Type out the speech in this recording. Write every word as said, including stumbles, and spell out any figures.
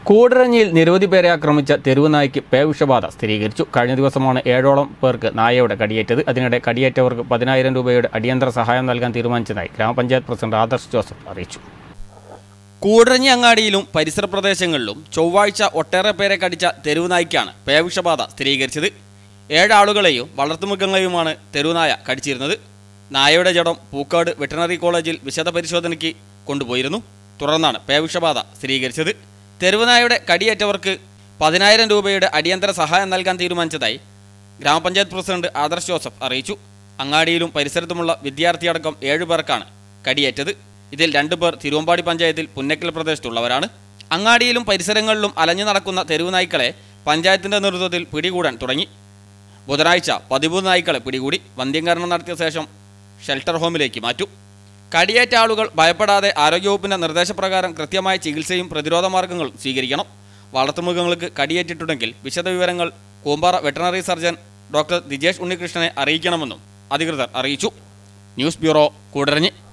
കൂടരഞ്ഞിയിൽ നിരവധി പേരെ ആക്രമിച്ച തെരുവ് നായ്ക്ക് പേവിഷബാധ സ്ഥിരീകരിച്ചു. കഴിഞ്ഞ ദിവസമാണ് ഏഴോളം പേർക്ക് നായയുടെ കടിയേറ്റത്. അതിനിടെ കടിയേറ്റവർക്ക് പതിനായിരം രൂപയുടെ അടിയന്തര സഹായം നൽകാൻ തീരുമാനിച്ചതായി ഗ്രാമപഞ്ചായത്ത് പ്രസിഡന്റ് ആദർശ് ജോസഫ് അറിയിച്ചു. കൂടരഞ്ഞി അങ്ങാടിയിലും പരിസര പ്രദേശങ്ങളിലും ചൊവ്വാഴ്ച ഒട്ടേറെ പേരെ കടിച്ച തെരുവ് നായ്ക്കാണ് പേവിഷബാധ സ്ഥിരീകരിച്ചത്. ഏഴാളുകളെയും വളർത്തുമൃഗങ്ങളെയുമാണ് തെരുവുനായ കടിച്ചിരുന്നത്. നായയുടെ ജഡം പൂക്കാട് വെറ്ററിനറി കോളേജിൽ വിശദ പരിശോധനയ്ക്ക് കൊണ്ടുപോയിരുന്നു. തുടർന്നാണ് പേവിഷബാധ സ്ഥിരീകരിച്ചത്. തെരുവുനായയുടെ കടിയേറ്റവർക്ക് പതിനായിരം രൂപയുടെ അടിയന്തര സഹായം നൽകാൻ തീരുമാനിച്ചതായി ഗ്രാമപഞ്ചായത്ത് പ്രസിഡന്റ് ആദർശ് ജോസഫ് അറിയിച്ചു. അങ്ങാടിയിലും പരിസരത്തുമുള്ള വിദ്യാർത്ഥിയടക്കം ഏഴു പേർക്കാണ് കടിയേറ്റത്. ഇതിൽ രണ്ടു പേർ തിരുവമ്പാടി പഞ്ചായത്തിൽ പുന്നക്കൽ പ്രദേശത്തുള്ളവരാണ്. അങ്ങാടിയിലും പരിസരങ്ങളിലും അലഞ്ഞു നടക്കുന്ന തെരുവുനായ്ക്കളെ പഞ്ചായത്തിന്റെ നേതൃത്വത്തിൽ പിടികൂടാൻ തുടങ്ങി. ബുധനാഴ്ച പതിമൂന്ന് നായ്ക്കളെ പിടികൂടി വന്ധ്യംകരണം നടത്തിയ ശേഷം ഷെൽട്ടർ ഹോമിലേക്ക് മാറ്റും. കടിയേറ്റ ആളുകൾ ഭയപ്പെടാതെ ആരോഗ്യവകുപ്പിന്റെ നിർദ്ദേശപ്രകാരം കൃത്യമായ ചികിത്സയും പ്രതിരോധ മാർഗങ്ങളും സ്വീകരിക്കണം. വളർത്തുമൃഗങ്ങൾക്ക് കടിയേറ്റിട്ടുണ്ടെങ്കിൽ വിശദവിവരങ്ങൾ Koombara veterinary surgeon doctor Dijesh ഉണ്ണികൃഷ്ണനെ അറിയിക്കണമെന്നും അധികൃതർ അറിയിച്ചു. News bureau, Koodaranji.